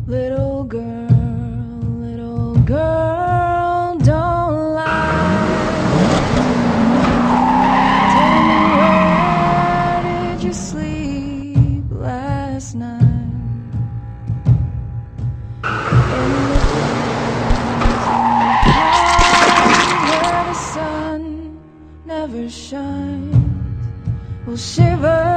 Little girl, don't lie. Tell me, where did you sleep last night? In the pond where the sun never shines, we'll shiver